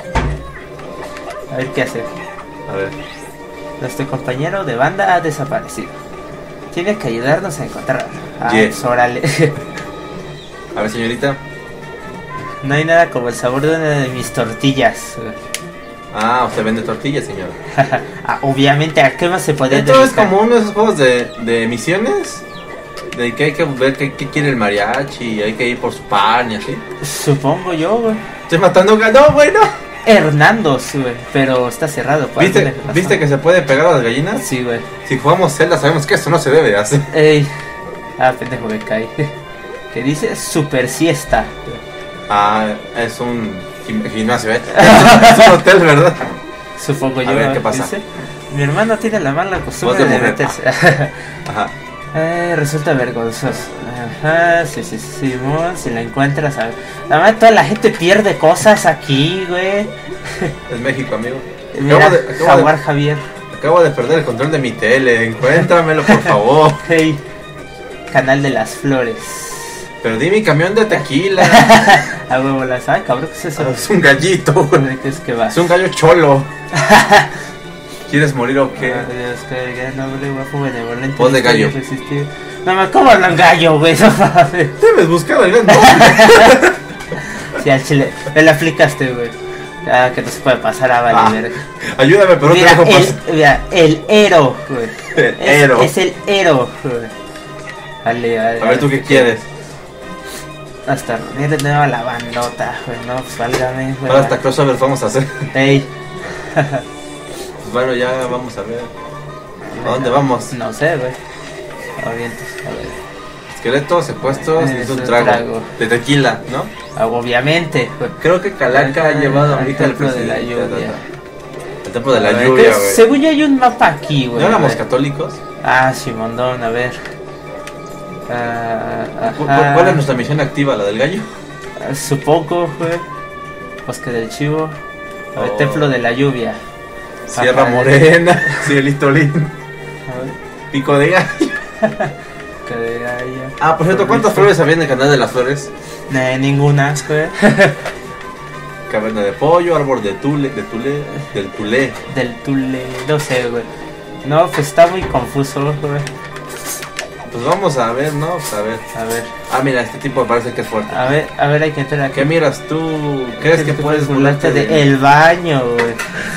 A ver qué hace. A ver. Nuestro compañero de banda ha desaparecido. Tiene que ayudarnos a encontrarlo. Ah, Yeah. pues órale. A ver, señorita. No hay nada como el sabor de una de mis tortillas. Ah, usted vende tortillas, señor. Ah, obviamente, ¿a qué más se podría Esto es dedicar? como uno de esos juegos de, de misiones. De que hay que ver qué, qué quiere el mariachi. Hay que ir por su pan y así. Supongo yo, güey. Estoy matando un ganado, güey, no. Hernandos, güey, pero está cerrado. por ¿Viste, alguna razón. ¿Viste que se puede pegar a las gallinas? Sí, güey. Si jugamos Zelda sabemos que eso no se debe hacer. Ey. Ah, pendejo, me caí. Que dice super siesta. Ah, es un gim- gimnasio, ¿eh? Es un hotel, ¿verdad? Supongo yo. A ver, ¿qué ¿eh? pasa? Dice, mi hermano tiene la mala costumbre Voz de de mujer. meterse. Ajá. Eh, resulta vergonzoso. Ajá, sí, sí, sí, Simón, si la encuentras, ¿sabes? Además, toda la gente pierde cosas aquí, güey. Es México, amigo. Mira, de- acabo de- Jaguar Javier. Acabo de perder el control de mi tele. Encuéntramelo, por favor. Hey, Canal de las Flores. Perdí mi camión de tequila. A huevo las. Ay, cabrón, ¿qué es eso? Es un gallito, güey. ¿De qué es que va? Es un gallo cholo. ¿Quieres morir o qué? Dios, que ya noble, guapo, benevolente. Voz de gallo. Resistir. No me como un gallo, güey. No mames. Debes buscar el gallo. Sí, al chile. Me la aplicaste, güey. Ah, que no se puede pasar a Ah, valer. ayúdame, pero Mira, no te dejo el, pasar. mira, el Ero, güey. El Es- Ero. Es, el Ero, güey. Vale, vale. A ver, ¿tú qué quieres? Hasta reunir de nuevo la bandota, güey. No, pues válgame, güey. Ahora hasta crossovers vamos a hacer. Ey. Pues bueno, ya vamos a ver. ¿A dónde vamos? No sé, güey. Avientos, a ver. Esqueletos, secuestros, Eh, es un es un trago. trago. De tequila, ¿no? Ah, obviamente, güey. Creo que Calaca ha llevado Al ahorita el templo de la presidente. lluvia. El templo de la A ver, lluvia, que güey. según yo hay un mapa aquí, güey. ¿No éramos a ver. católicos? Ah, Simondón, a ver. Ah, ¿Cu- ajá. ¿Cuál es nuestra misión activa? ¿La del gallo? Ah, Supongo, güey. Bosque del Chivo. A ver, Oh. Templo de la Lluvia. Sierra Ajá. Morena, Cielito Lindo, A ver, Pico de Gallo. que de gallo. Ah, por cierto, ¿cuántas flores había en el canal de las flores? Eh, ninguna, güey. Caverna de pollo, árbol de tule, de tule, del tulé. Del Tule, no sé, güey. No, pues está muy confuso, güey. Pues vamos a ver, ¿no? Pues a ver. A ver, Ah, mira, este tipo me parece que es fuerte. a ver, a ver, hay que entrar aquí. ¿Qué miras tú? ¿Crees que Tú puedes burlarte burlarte de el baño, güey?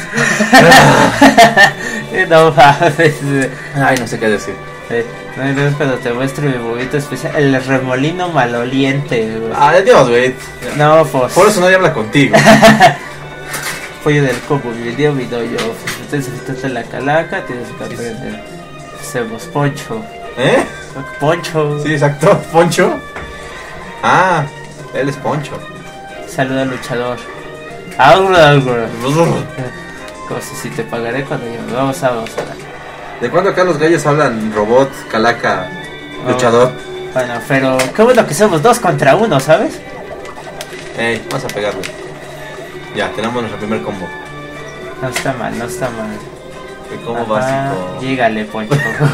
No mames. Ay, no sé qué decir. Eh, No hay vez cuando te muestro mi movimiento especial, el remolino maloliente, güey. Ay, Dios, güey. No, pues. Por eso nadie habla contigo. Pollo del coco, mi video, mi doyo. Entonces, si la calaca, tienes que aprender. Hacemos poncho. ¿Eh? Poncho. Sí, exacto. ¿Poncho? Ah, él es Poncho. Saluda al luchador. Ahora, ahora. Como si, si te pagaré cuando yo. Vamos a, vamos a. ¿De cuándo acá los gallos hablan robot, calaca, Oh. luchador? Bueno, pero qué bueno que somos dos contra uno, ¿sabes? Ey, vamos a pegarle. Ya, tenemos nuestro primer combo. No está mal, no está mal. El combo Ajá, básico. llégale, Poncho.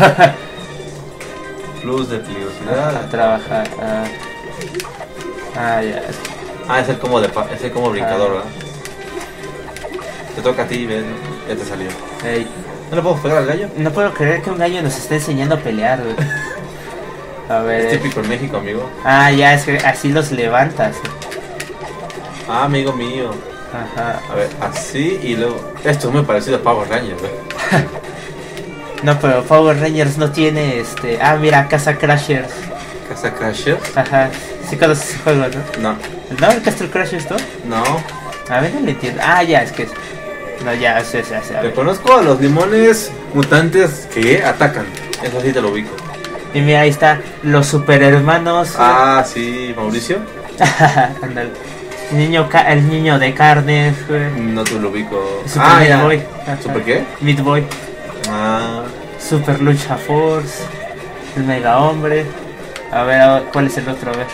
Plus de a peligrosidad. trabajar. Ah, ah, ya. Ah, es el combo de pa- es el combo brincador, Ah. ¿verdad? Te toca a ti, ven. Ya te salió. Ey, ¿No le puedo pegar al gallo? no puedo creer que un gallo nos esté enseñando a pelear, güey. A ver. Es eh. típico en México, amigo. Ah, ya, es que así los levantas. Ah, amigo mío. Ajá. A ver, así y luego. Esto es muy parecido a Power Rangers, güey. No, pero Power Rangers no tiene este. Ah, mira, Casa Crashers. ¿Casa Crasher? Ajá. Sí conoces ese juego, ¿no? No, ¿No? ¿El Castle Crashers, no? no. A ver, no le entiendo. Ah, ya, es que es. No, ya, sí, sí, sí. A ver. Reconozco a los limones mutantes que atacan. Eso sí te lo ubico. Y mira, ahí está. Los super hermanos. Ah, sí, Mauricio. Ándale. El niño, ca- el niño de carne, güey. No te lo ubico. Super Ah, Meat ya. Boy. Ajá. ¿Super qué? Meat Boy. Ah, Super Lucha Force. El Mega Hombre. A ver, a ver, ¿cuál es el otro? A ver.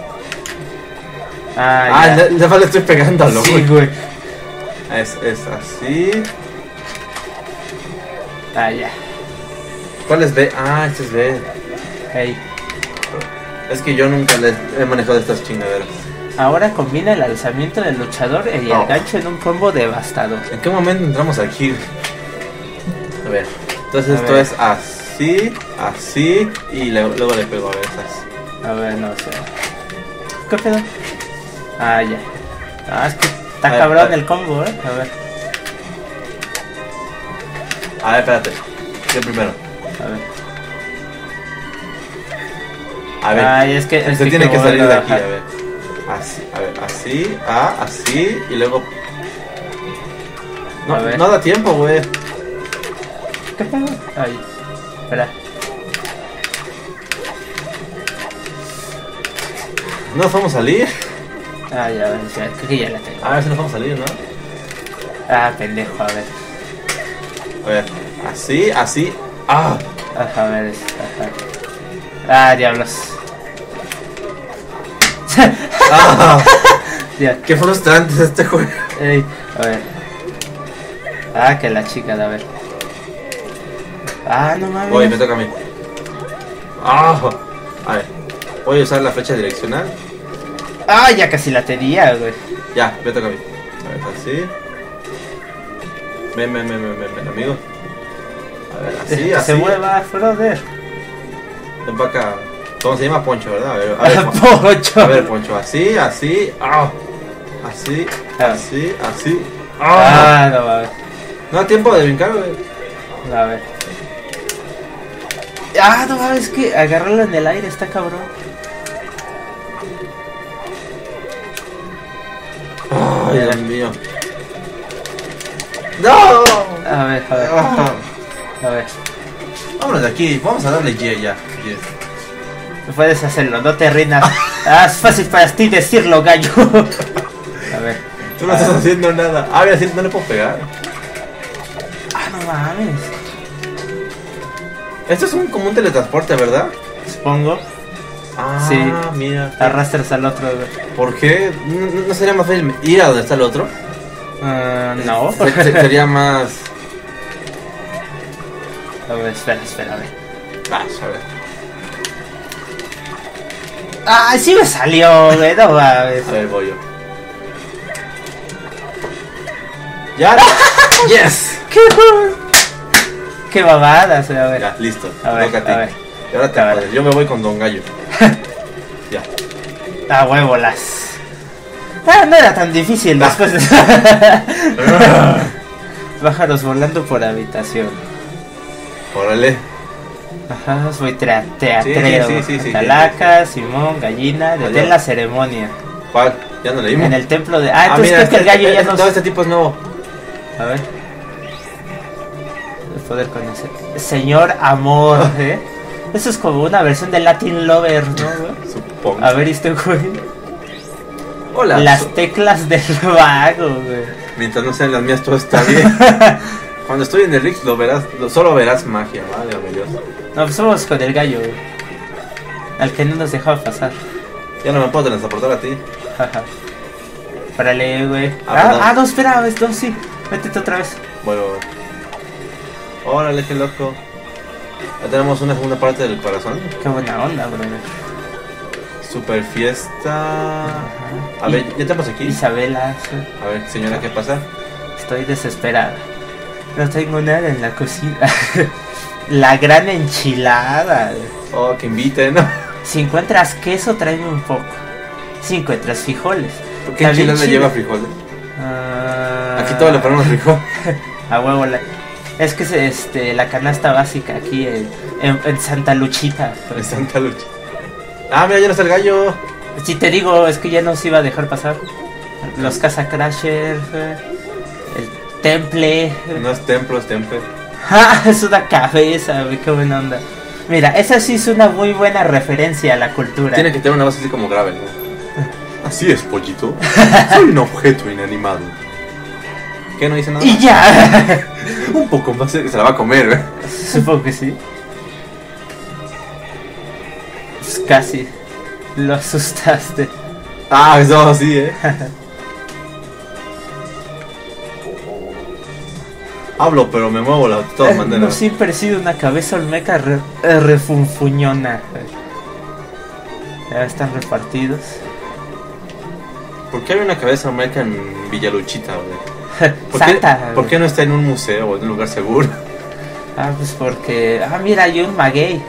Ah, ah ya. ya, ya le estoy pegándolo, Sí, güey. güey. Es, es así. Ah, ya. ¿Cuál es B? Ah, este es B. Hey. Es que yo nunca les he manejado estas chingaderas. Ahora combina el alzamiento del luchador y el Oh. gancho en un combo devastador. ¿En qué momento entramos aquí? A ver. Entonces A esto ver. es así, así y le- luego le pego a ver estas. A ver, no sé. ¿Qué pedo? Ah, ya. Ah, es que está A ver, cabrón a ver. el combo, eh. A ver, A ver, espérate. Yo primero. a ver. A ver. Ay, es que. Es Usted que tiene que como salir de lo- aquí, a ajá. ver. Así, a ver, así, ah, así y luego. No, A ver. no da tiempo, güey. ¿Qué pedo? Ay, espera. No nos vamos a salir. Ah, ya, ya, creo que ya la tengo. A ver si nos vamos a salir, ¿no? Ah, pendejo, a ver. A ver, así, así. Ah, Ajá, a ver, es- ajá. Ah, diablos. ah Ya, qué frustrante es este juego. ey, a ver. Ah, que la chica, a ver. Ah, no mames. Oye, me toca a mí. Ah, a ver. Voy a usar la flecha direccional. Ah, ya casi la tenía, güey. Ya, me toca a mí. A ver, así. Ven, ven, ven, ven, ven, ven, amigo. A ver, así, Que así. se mueva, brother. Ven para acá. ¿Cómo se llama? Poncho, ¿verdad? A ver, a ver, Pon- Pocho. a ver, Poncho. Así, así. Ah. Así, Ah. así, así. Ah. Ah, no mames. No da tiempo de brincar, güey. A ver. Ah, no mames, que agarrarlo en el aire está cabrón. Ay, Dios mío. ¡No! A ver, a ver. Ah. A ver. Vámonos de aquí, vamos a darle Y ya. Yes. Puedes hacerlo, no te rindas. Ah, es fácil para ti decirlo, gallo. A ver. Tú no estás haciendo nada. Ah, voy a decir, no le puedo pegar. Ah, no mames. Esto es un, como un teletransporte, ¿verdad? Supongo. Ah, Sí. mira. Arrastras al otro, güey. ¿Por qué? ¿No, no sería más fácil ir a donde está el otro? Ah, no. Se- se- sería más... A ver, espera, espera, a ver. Ah, a ver. Ah, sí me salió, güey, no mames. A ver, voy yo. ¡Ya! ¡Yes! ¡Qué ¡Qué babadas, güey! A ver. Ya, listo. A ver, Toca a ti. a ver. Y ahora te A ver. jodes. Yo me voy con Don Gallo. Ya. Ah, huevolas. Ah, no era tan difícil después de... Pájaros volando por habitación. Órale. Ajá, soy tra- teatrero. Sí, sí, sí, sí, sí. Calaca, Simón, gallina, detén Adiós. la ceremonia. ¿Cuál? Ya no leímos. En el templo de... Ah, entonces mira, creo que el gallo este, ya este- nos... todo este tipo es nuevo. A ver. El poder conocer. Señor Amor, ¿eh? Eso es como una versión de Latin Lover, ¿no, güey? Supongo. A ver, este güey. Hola. Las so- teclas del vago, güey. Mientras no sean las mías, todo está bien. Cuando estoy en el Rix, lo verás, lo, solo verás magia, válgame Dios. No, pues somos con el gallo, güey. Al que no nos dejaba pasar. Ya no me puedo transportar a ti. Jaja. Órale, güey. Ah, Ah, perdón. ah, no, espera, ves, no, sí. Métete otra vez. Voy, voy, voy. Órale, qué loco. Ya tenemos una segunda parte del corazón. Qué buena onda, bro. Super fiesta. A Y- ver, ya estamos aquí. Isabela, sí. A ver, señora, ¿qué pasa? Estoy desesperada. No tengo nada en la cocina. La gran enchilada. Oh, que inviten, ¿no? Si encuentras queso, tráeme un poco. Si encuentras frijoles. ¿Por qué Está bien enchilada chido. lleva frijoles? Ah, Aquí todo le ponemos frijol. A huevo. La... Es que es este, la canasta básica aquí en, en, en Santa Luchita. En Santa Lucha. Ah, mira, ya no está el gallo. Si te digo, es que ya nos iba a dejar pasar. Los Casacrashers, eh, el Temple. No es templo, es temple. Ah, es una cabeza, güey, qué buena onda. Mira, esa sí es una muy buena referencia a la cultura. Tiene que tener una voz así como grave, ¿no? Así es, pollito. Soy un objeto inanimado. ¿Qué? ¿No dice nada? Y ya. Un poco más, se la va a comer, ¿eh? Supongo que sí. Pues casi. Lo asustaste. Ah, eso sí, ¿eh? Hablo, pero me muevo de todas Eh, No maneras. siempre he sido una cabeza olmeca re, eh, refunfuñona. Ya están repartidos. ¿Por qué hay una cabeza olmeca en Villaluchita, güey? ¿Por, Santa. qué, ¿Por qué no está en un museo o en un lugar seguro? Ah, pues porque... Ah, mira, hay un maguey.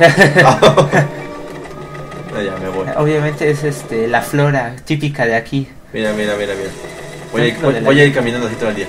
Ah, ya me voy. Obviamente es este la flora típica de aquí. Mira, mira, mira, mira. Voy a, ir, Templo voy, de la voy a ir vida. caminando así todo el día.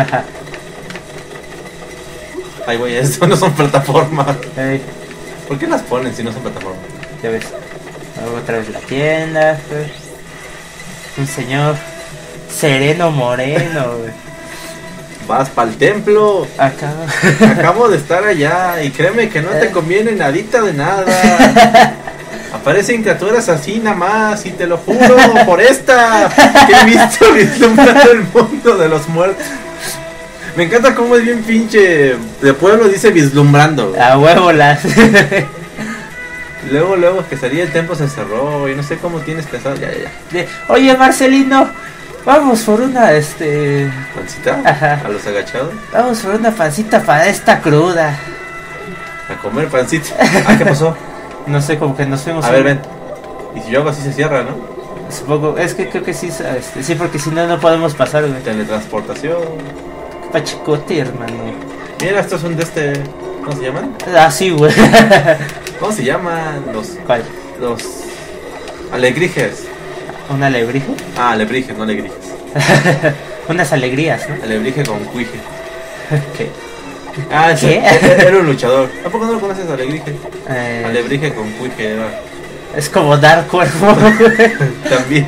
Ay, güey, esto no son plataformas. Ey, ¿Por qué las ponen si no son plataformas? ya ves. Luego otra vez la tienda. Güey. Un señor sereno moreno. Güey. Vas para el templo. Acá. Acabo de estar allá y créeme que no te conviene nadita de nada. Aparecen criaturas así nada más y te lo juro por esta que he visto vislumbrando el mundo de los muertos. Me encanta cómo es bien pinche de pueblo, dice vislumbrando. A huevo las. Luego, luego que salía el templo se cerró y no sé cómo tienes pensado. Ya, ya, ya. De, oye Marcelino, Vamos por una, este... ¿Pancita? Ajá. ¿A los agachados? Vamos por una pancita para esta cruda. A comer pancita. Ah, ¿qué pasó? No sé, como que nos fuimos... A ver, ven. Y si yo hago así se cierra, ¿no? Supongo, es que creo que sí, este, sí, porque si no, no podemos pasar, güey. Teletransportación. Pachicote, hermano. Mira, estos son de este... ¿Cómo se llaman? Ah, sí, güey. ¿Cómo se llaman? Los... ¿Cuál? Los... Alebrijes. ¿Un alebrije? Ah, alebrijes, no alegrijes. Unas alegrías, ¿no? Alebrije con cuije. ¿Qué? Ah, ese, ¿Qué? era un luchador. ¿A poco no lo conoces, Alebrije? Eh, Alebrije con cuije era. es como dar cuerpo. También.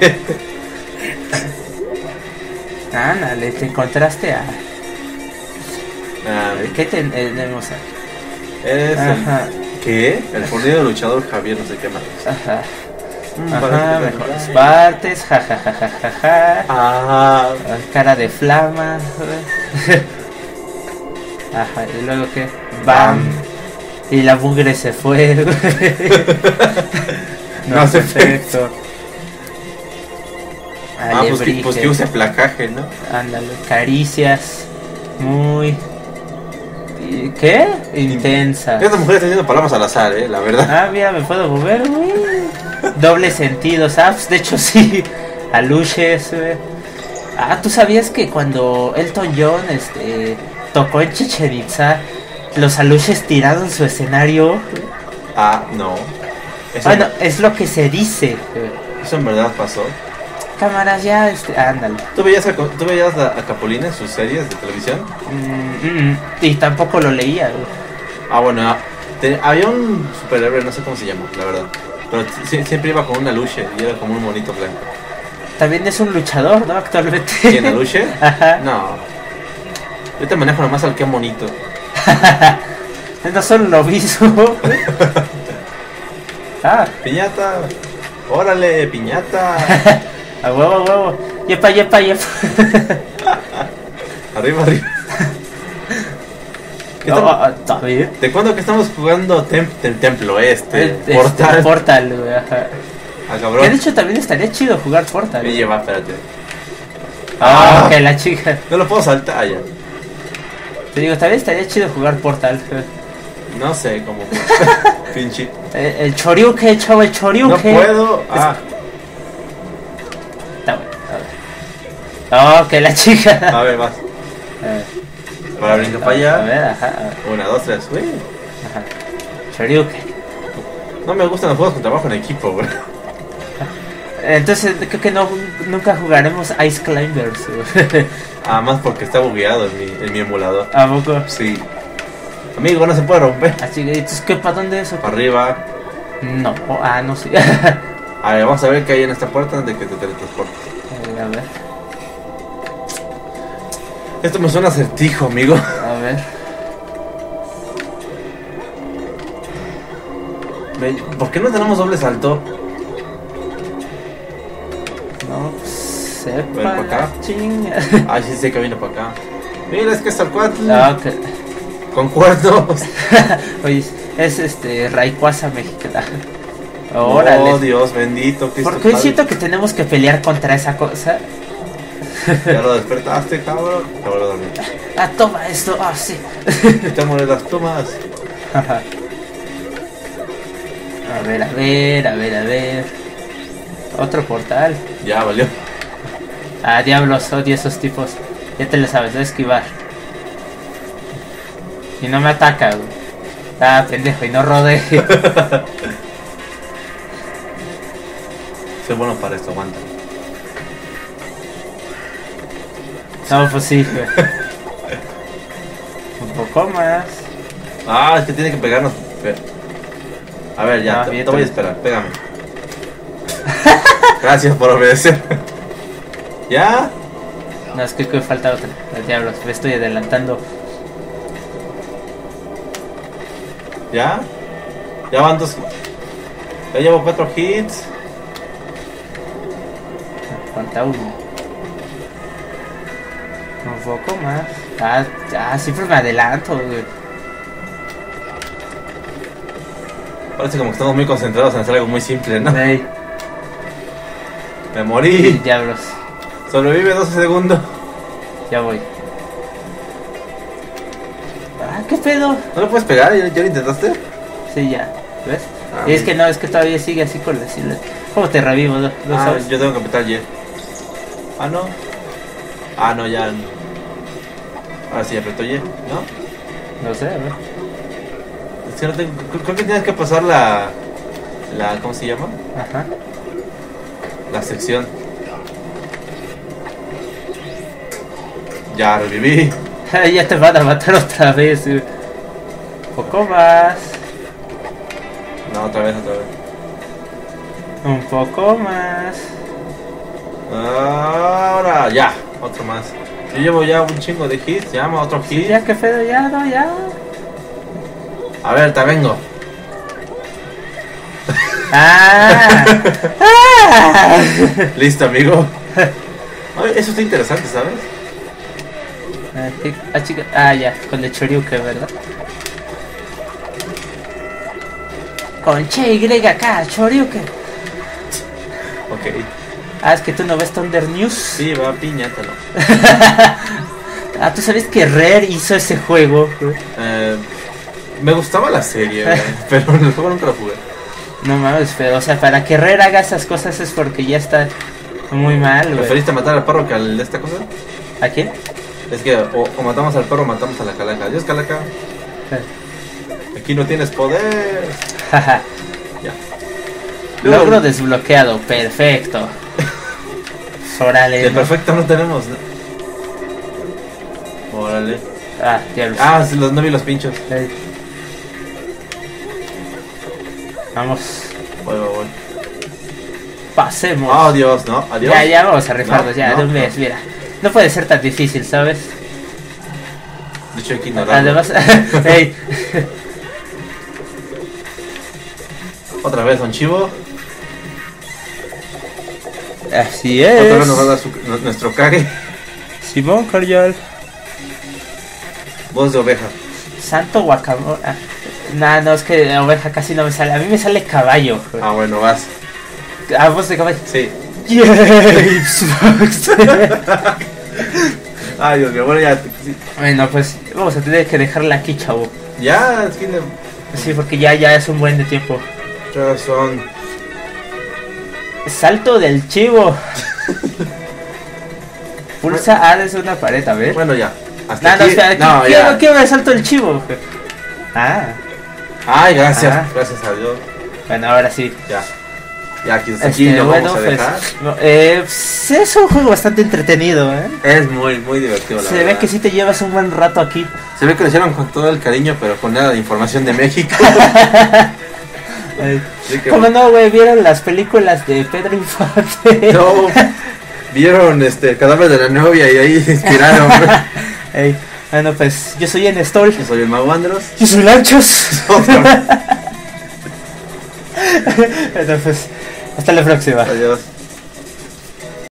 Ándale, te encontraste a... Ah, ¿Qué tenemos aquí? es Ajá. el... ¿Qué? El fornido luchador Javier, no sé qué más. Ajá. Mm, Ajá, parece que- mejores partes, ja ja ja ja ja ja. Ah, Cara de flama. Ajá, y luego qué, bam. Y la mugre se fue. No hace perfecto. ah pues, que, pues que use placaje, ¿no? Ándale, caricias. Muy. ¿Y ¿Qué? Intensa. Esta mujer está diciendo palabras al azar, eh, la verdad. Ah, mira, me puedo mover, güey. Doble sentido, ¿sabes? De hecho, sí. Aluches, güey. Ah, ¿tú sabías que cuando Elton John este, tocó en Chichén Itzá, los aluches tiraron su escenario? Ah, no. Eso, Bueno, es lo que se dice, güey. eso en verdad pasó. Cámaras ya, este, ándale. ¿Tú veías a, ¿tú veías a, a Capulina en sus series de televisión? Mm, mm, y tampoco lo leía, güey. Ah, bueno, te- había un superhéroe, no sé cómo se llama, la verdad. Pero si- siempre iba con una luche y era como un monito blanco. También es un luchador, ¿no? Actualmente. ¿Quién, Aluche? Ajá. No. Yo te manejo nomás al que monito. No solo lo mismo. Ah, Piñata. Órale, piñata. a huevo, a huevo. Yepa, yepa, yepa. Arriba, arriba. ¿Qué No, estamos- ah, está bien. ¿De cuándo que estamos jugando tem- el templo este? Este, Portal. Portal, güey, ajá. Ah, Que de cabrón. hecho también estaría chido jugar Portal. Me lleva, espérate. Ah, Ah. que la chica. No lo puedo saltar. Ah, ya. Te digo, también estaría chido jugar Portal. No sé cómo. Pinche. Eh, El Choryuken, chavo, el No Choryuken. puedo. Ah, Está bueno, a ver. Oh, que la chica. a ver, vas. A ver, Para brincar para a allá. ver, ajá, a ver, Una, dos, tres. Uy. ajá. Choryuken. No me gustan los juegos con trabajo en equipo, güey. Entonces creo que no, nunca jugaremos Ice Climbers. güey. Además porque está bugueado en mi, en mi emulador. ¿A poco? Sí. Amigo, no se puede romper. Así que, entonces, ¿qué, ¿para dónde es? o qué? Para arriba. No, ah, no sé. A ver, vamos a ver qué hay en esta puerta antes de que te teletransportes. Eh, a ver, Esto me suena a acertijo, amigo. a ver. Ve, ¿por qué no tenemos doble salto? No, pues, sepa. Ven pa' acá. la chinga. Ay, sí sé que vino para acá. Mira, es que es Alcuatl. Ah, ok. Con cuernos. Oye, es este Rayquaza mexicana. Órale. Oh, Dios bendito. Cristo ¿Por qué Padre. siento que tenemos que pelear contra esa cosa? Ya lo despertaste, cabrón. Te vuelvo a dormir. Ah, toma esto. Ah, sí. Echámosle las plumas. A ver, a ver, a ver, a ver. Otro portal. Ya, valió. Ah, diablos, odio esos tipos. Ya te lo sabes, voy a esquivar. Y no me ataca, güey. Ah, pendejo, y no rodee. Soy bueno para esto, aguanta. No, pues sí, güey. Un poco más. Ah, es que tiene que pegarnos. Espera. A ver, ya, Ah, te, bien, te voy a entonces. esperar, pégame. Gracias por obedecer. ¿Ya? No, es que, que falta otra. Los diablos, me estoy adelantando. ¿Ya? Ya van dos. Ya llevo cuatro hits. Falta uno. Un poco más. Ah, ah, siempre me adelanto, güey. Parece como que estamos muy concentrados en hacer algo muy simple, ¿no? Ey, Me morí. diablos. Sobrevive doce segundos. Ya voy. Ah, ¿qué pedo? ¿No lo puedes pegar? ¿Ya, ya lo intentaste? Sí, ya. ¿Ves? Ah, Y es bien. que no, es que todavía sigue así con la silueta. ¿Cómo te revivo? ¿No, no Ah, sabes? yo tengo que apretar Y. Ah, no. Ah, no, ya. no. Ahora sí apretó Y, ¿no? No sé, a ver. Es que no tengo. Creo creo que tienes que pasar la. La. ¿Cómo se llama? Ajá. La sección. Ya reviví. Ya te van a matar otra vez. güey. Poco más. No, otra vez, otra vez. Un poco más. Ahora, ya. Otro más. Yo llevo ya un chingo de hits. Llama otro hit. Ya, qué pedo, ya, no, ya. A ver, te vengo. Ah. Ah. Listo, amigo. Oye, eso está interesante, ¿sabes? Ah, sí. Ah, chica. Ah, ya, con el Choryuken, ¿verdad? Con Che Y K, Choryuken. Ok. Ah, es que tú no ves Thunder News. Sí, va, piñátalo. Ah, ¿tú sabes que Rare hizo ese juego? Eh, me gustaba la serie, güey, pero el juego nunca lo jugué. No mames, pero, o sea, para que Rare haga esas cosas es porque ya está muy mal, güey. ¿Preferiste matar al perro que al de esta cosa? ¿A quién? Es que o, o matamos al perro o matamos a la calaca. Adiós, calaca. Aquí no tienes poder. Jaja. Ya. Logro desbloqueado, perfecto. Órale. De ¿no? perfecto no tenemos. ¿no? Órale. Ah, ya lo sé. Ah, sí, los no vi los pinchos. Ey. Vamos, Voy, voy, voy. pasemos. Oh, Dios, ¿no? Adiós. ya, ya, vamos a rifarnos, No, ya, no, de un mes, no. mira. No puede ser tan difícil, ¿sabes? De hecho, hay que ignorarlo. Además, ey. Otra vez, don Chivo. Así Otra vez es. nos va a dar su- nu- nuestro cague. Simón Coriol. Voz de oveja. Santo guacamole. Ah, nah, no, es que la oveja casi no me sale. A mí me sale caballo. Ah, bueno, vas. Ah, voz de caballo. Sí. Yes. Ay, Dios mío, bueno, ya. sí. Bueno, pues vamos a tener que dejarla aquí, chavo. Ya, es que le- Sí, porque ya, ya es un buen de tiempo. ya son. Salto del chivo. Pulsa A desde una pared, a ver. Bueno, ya. Hasta No, no, aquí. espera, aquí, No, quiero, ya. quiero el salto del chivo. Ah, Ay, gracias. Ah. Gracias a Dios. bueno, ahora sí. Ya. Ya, aquí, hasta aquí Este, lo bueno, vamos a pues, dejar. no, eh, pues, es un juego bastante entretenido, ¿eh? Es muy, muy divertido, la Se verdad. ve que sí te llevas un buen rato aquí. Se ve que lo hicieron con todo el cariño, pero con nada de información de México. Eh, Así que, ¿Cómo no, güey? ¿Vieron las películas de Pedro Infante? no, vieron este, el cadáver de la novia y ahí se inspiraron. Ey, bueno, pues yo soy Enestol. Yo soy el Mago Andros. Yo soy Lanchos. Bueno, pues hasta la próxima. Adiós.